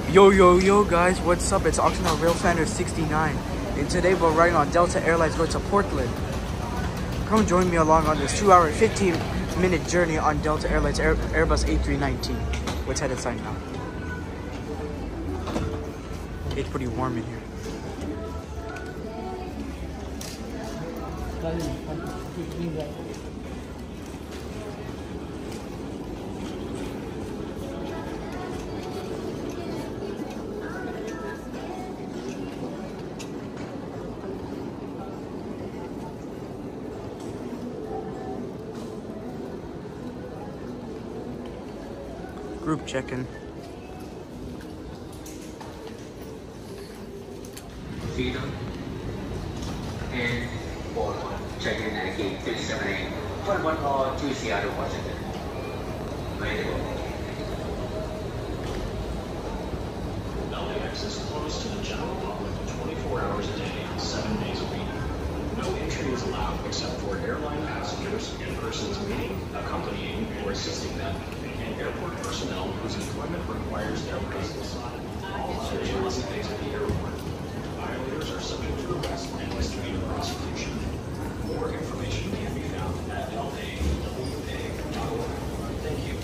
Yo guys, what's up? It's Oxnard Rail Center 69, and today we're riding on Delta Airlines going to Portland. Come join me along on this 2-hour 15-minute journey on Delta Airlines Airbus A319. Let's head inside now. It's pretty warm in here. Group check-in. Freedom and for check-in at gate 378 for 1 hour to Seattle, Washington. LAX is closed to the general public 24 hours a day, 7 days a week. No entry is allowed except for airline passengers and persons meeting, accompanying, or assisting them, and airport personnel whose employment requires their presence. All others must exit the airport. Violators are subject to arrest and misdemeanor prosecution. More information can be found at lawa.org. Thank you.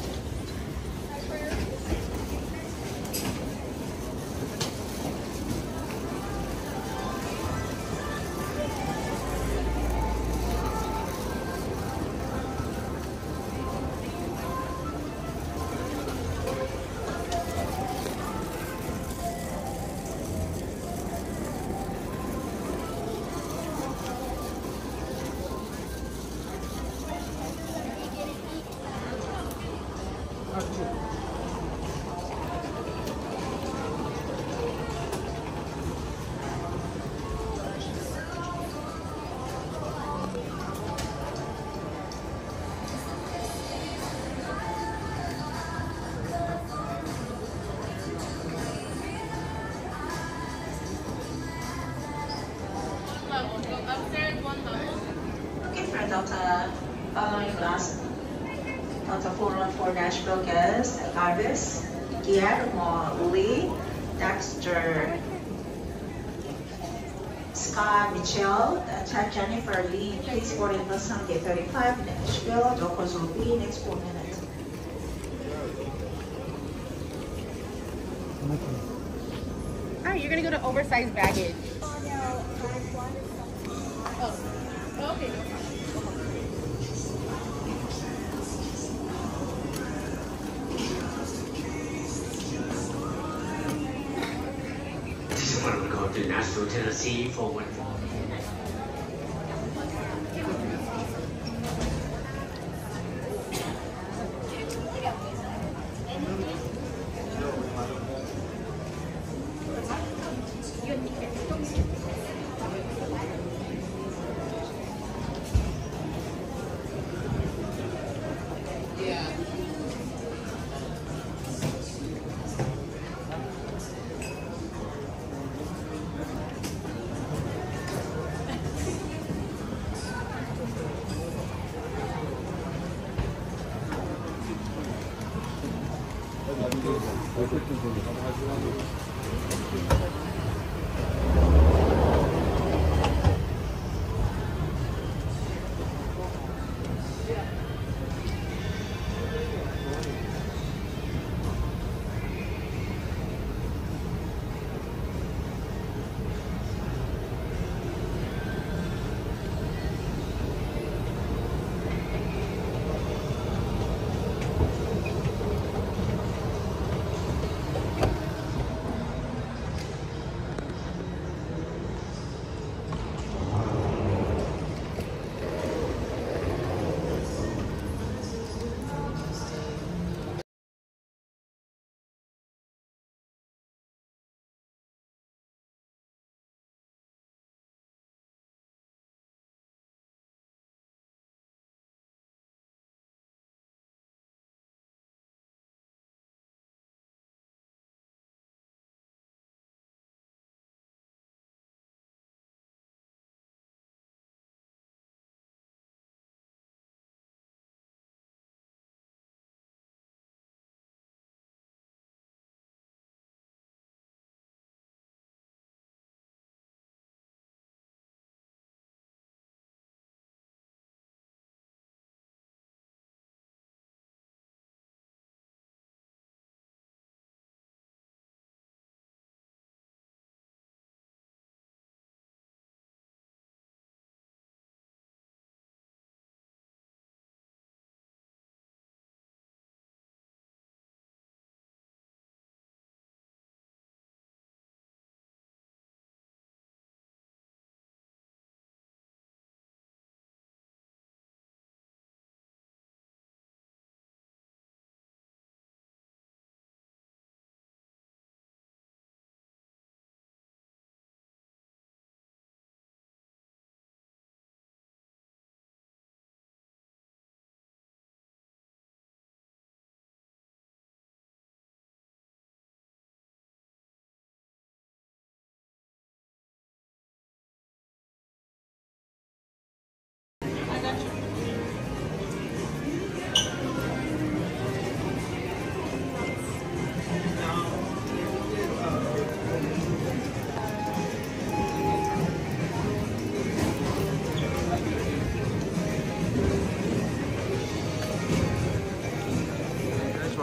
Okay, for Delta following last Delta 414 Nashville guests, Airbus, Guillermo, Lee, Dexter, Scott, Michelle, Jennifer Lee, please board in bus on gate 35, Nashville, doors will be next 4 minutes. Alright, you're gonna go to oversized baggage. Oh, okay. This is one we go to Nashville, Tennessee for 1 more.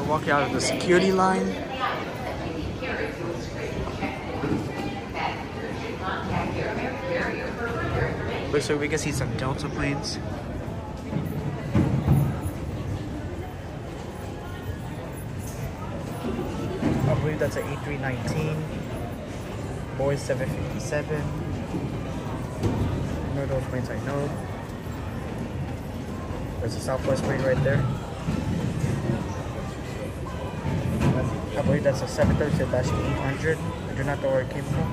walking out of the security line. Looks like we can see some Delta planes. I believe that's an A319. Boeing 757. None of those planes I know. There's a Southwest plane right there. I believe that's a 737-800. I do not know where it came from.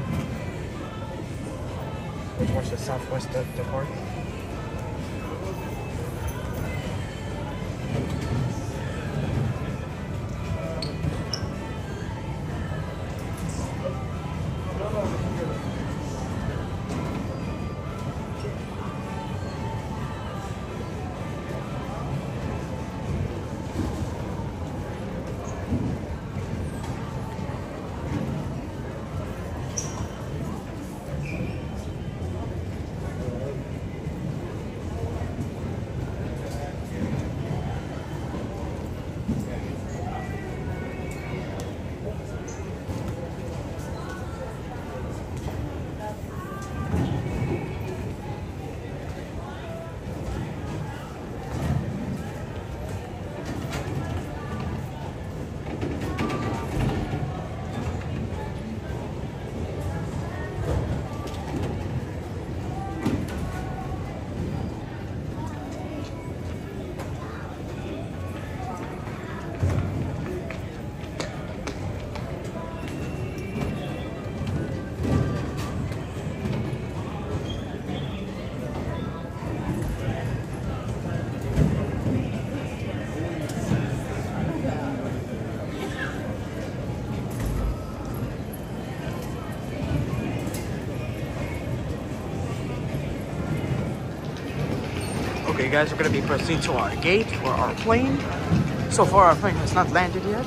Let's watch the Southwest depart. Okay guys, we're going to be proceeding to our gate for our plane. So far our plane has not landed yet.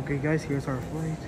Okay guys, here's our flight.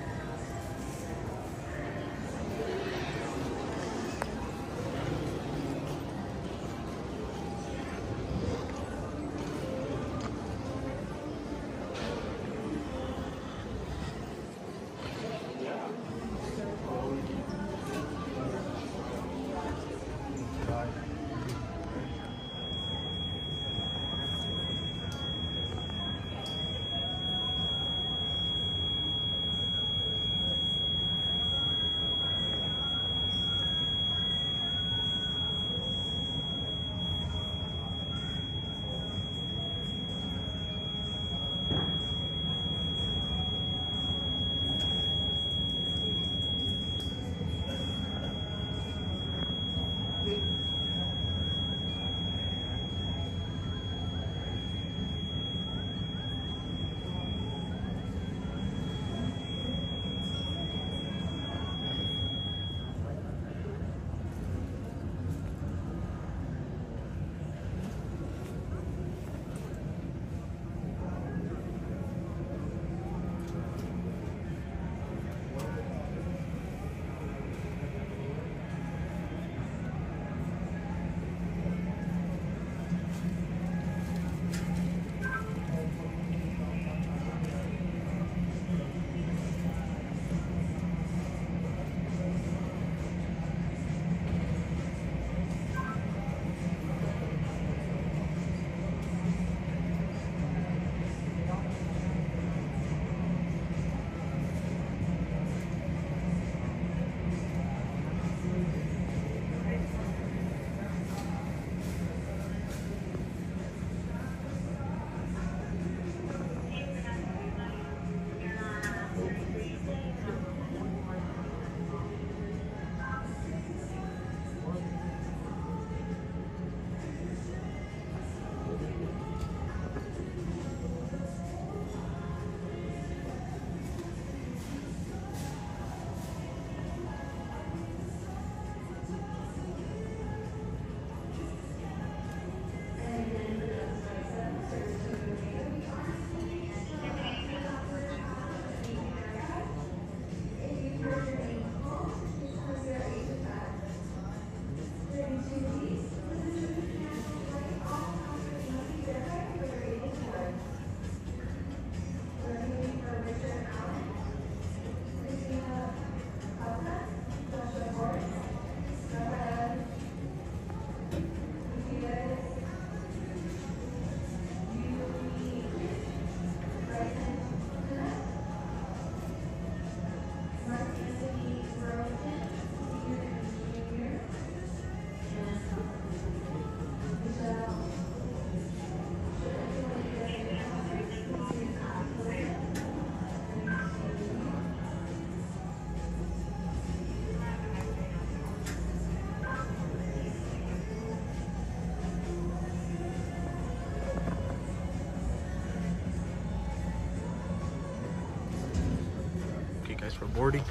Guys, for boarding.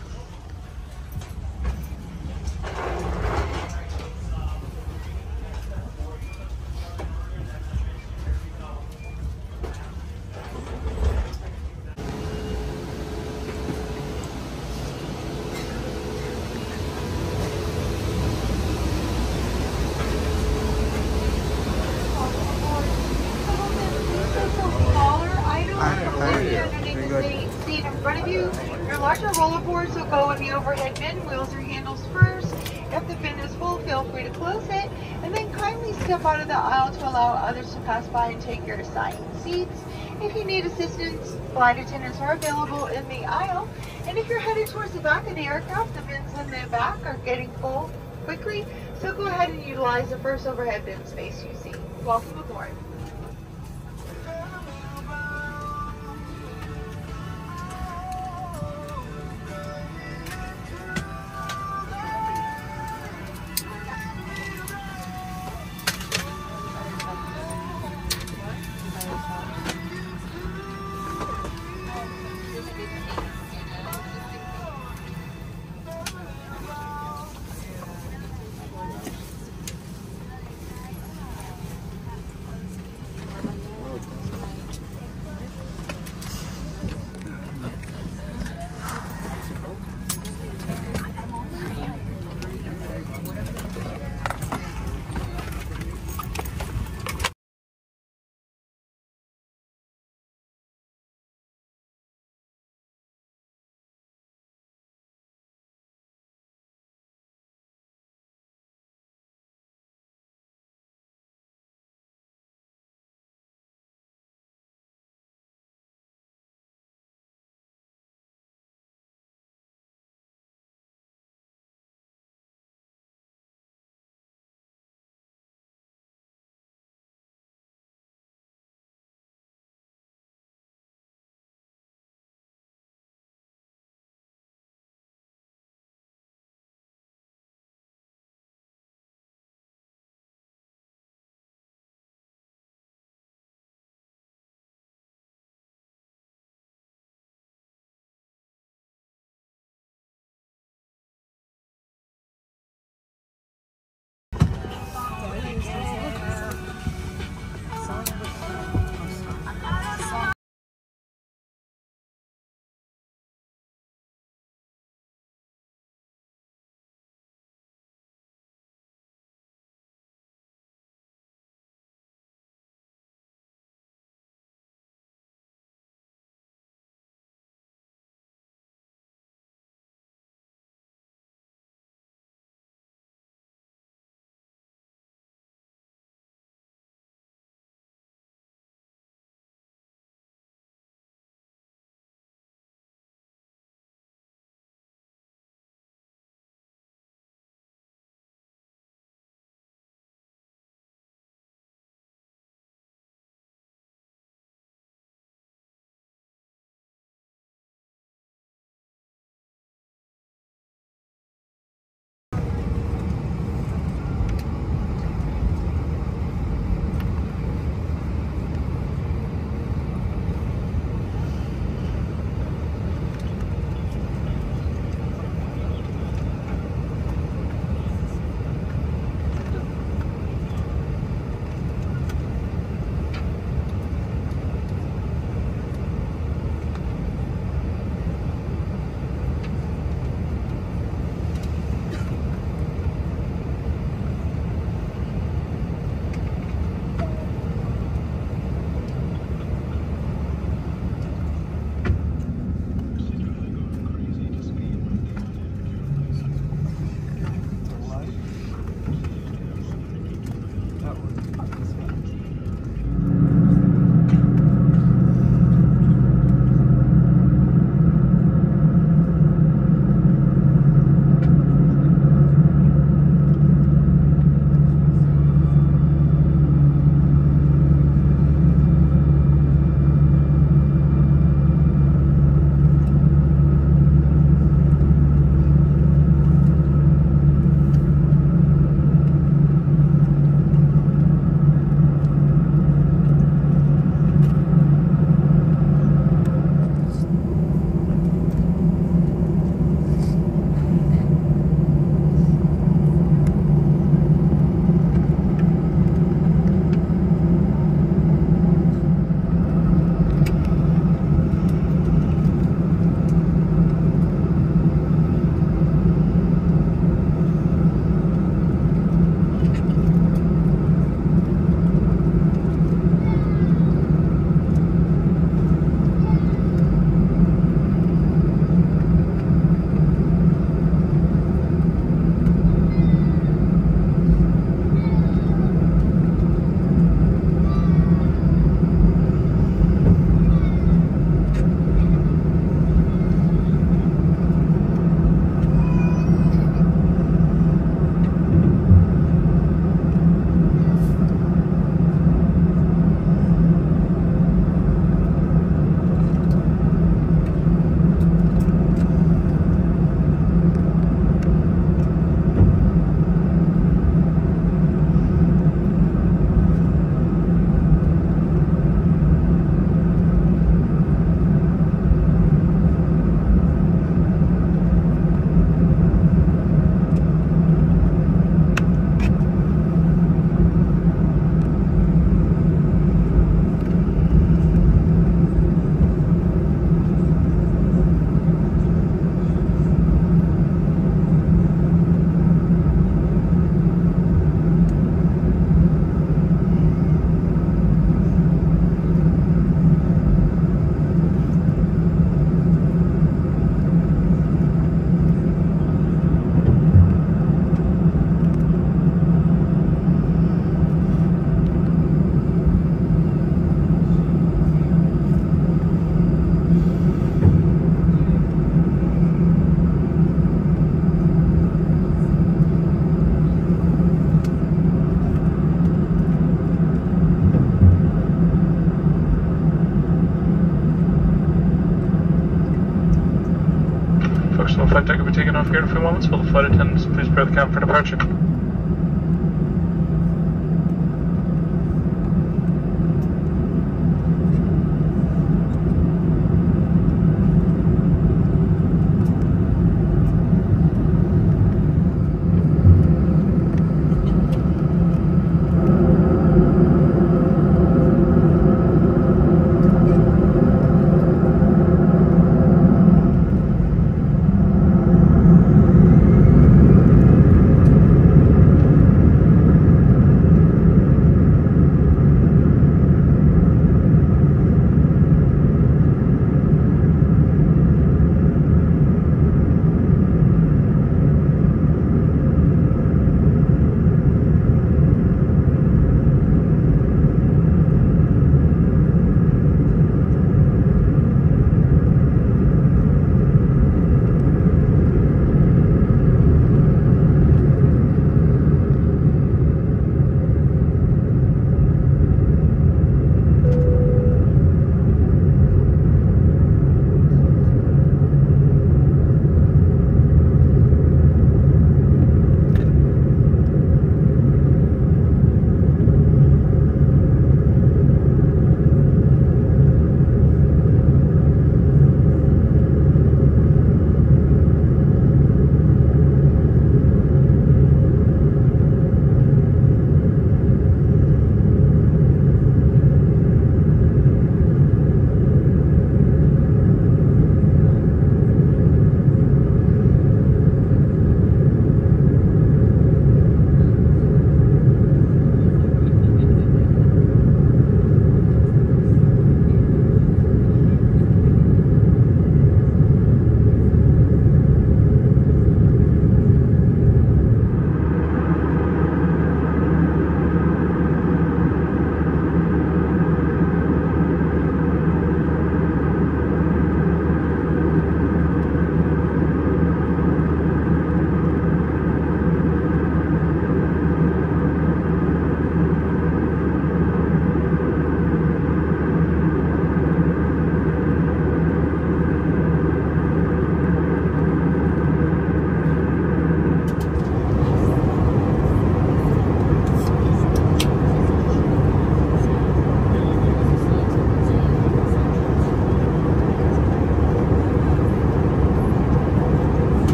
In front of you, your larger roller boards will go in the overhead bin, wheels or handles first. If the bin is full, feel free to close it, and then kindly step out of the aisle to allow others to pass by and take your assigned seats. If you need assistance, flight attendants are available in the aisle, and if you're headed towards the back of the aircraft, the bins in the back are getting full quickly, so go ahead and utilize the first overhead bin space you see. Welcome aboard. taking off here in a few moments. Will the flight attendants please prepare the cabin for departure?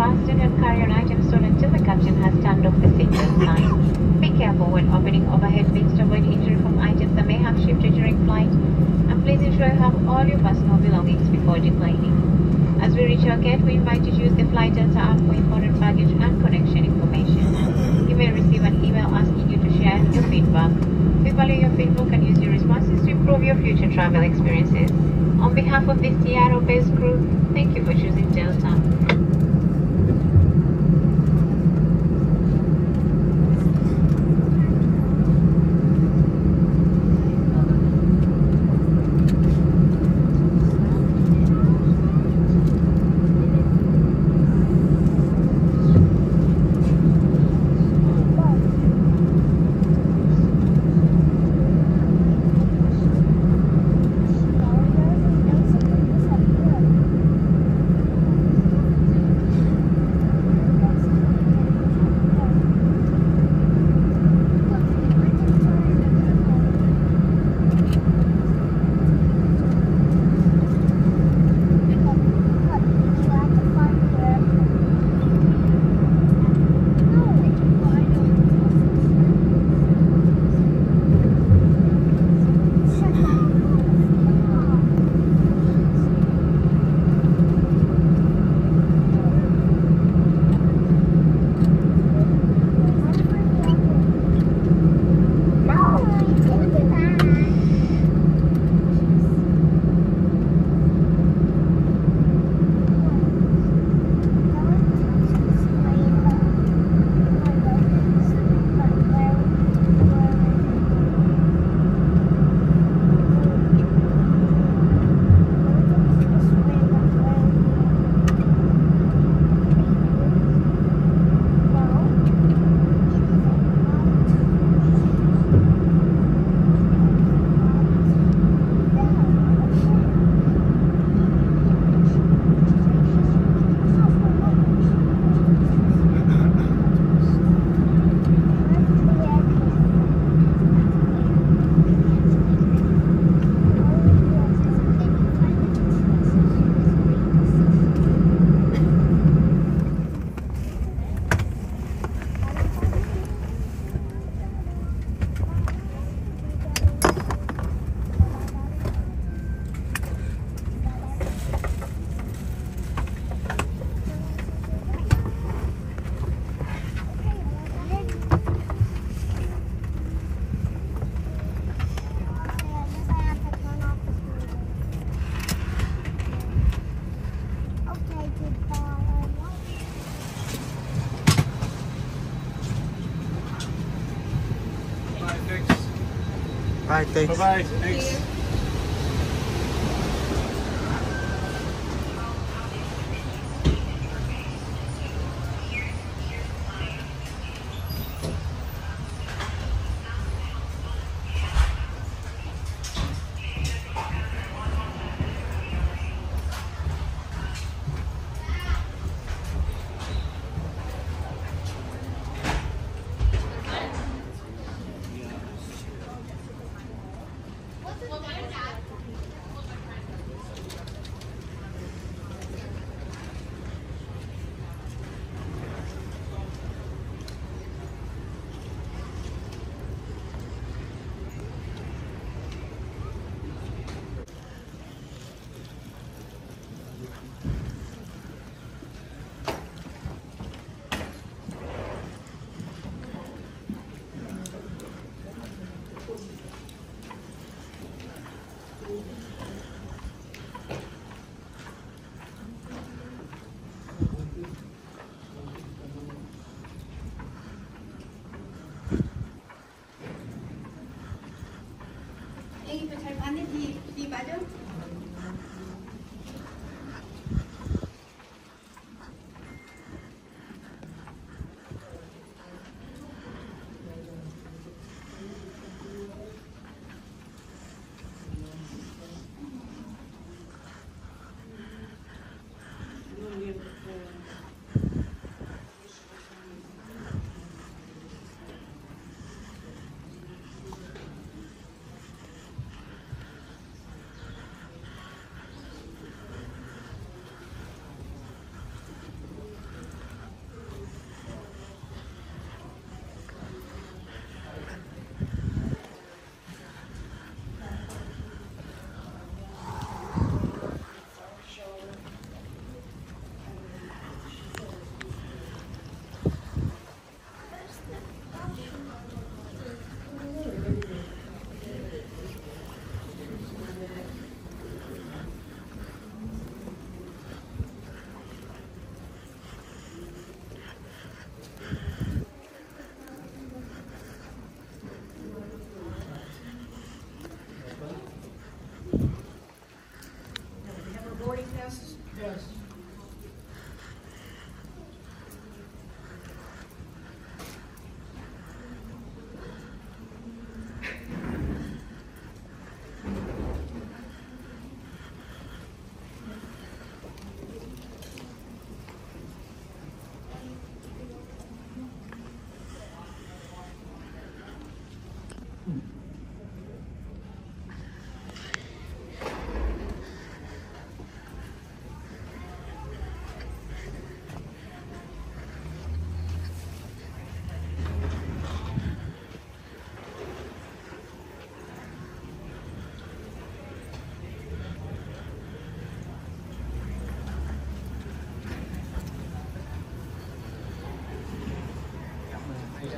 fasten your carry-on items stored until the captain has turned off the seatbelt sign. Be careful when opening overhead bins to avoid injury from items that may have shifted during flight, and please ensure you have all your personal belongings before declining. As we reach our gate, we invite you to use the Flight Delta app for important baggage and connection information. You may receive an email asking you to share your feedback. We value your feedback and use your responses to improve your future travel experiences. On behalf of the Seattle-based crew, thank you for choosing Delta. All right, thanks. Bye-bye. Thanks. What's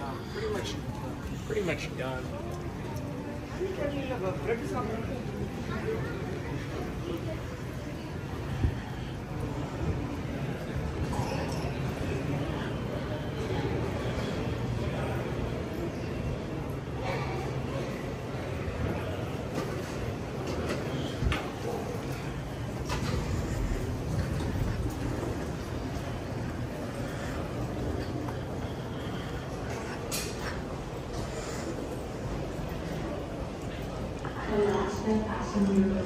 Pretty much done. The last passenger,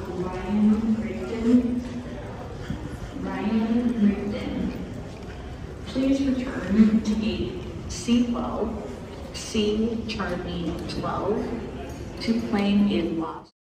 Ryan Rigdon. Please return to gate C12, C Charlie 12, to plane is lost.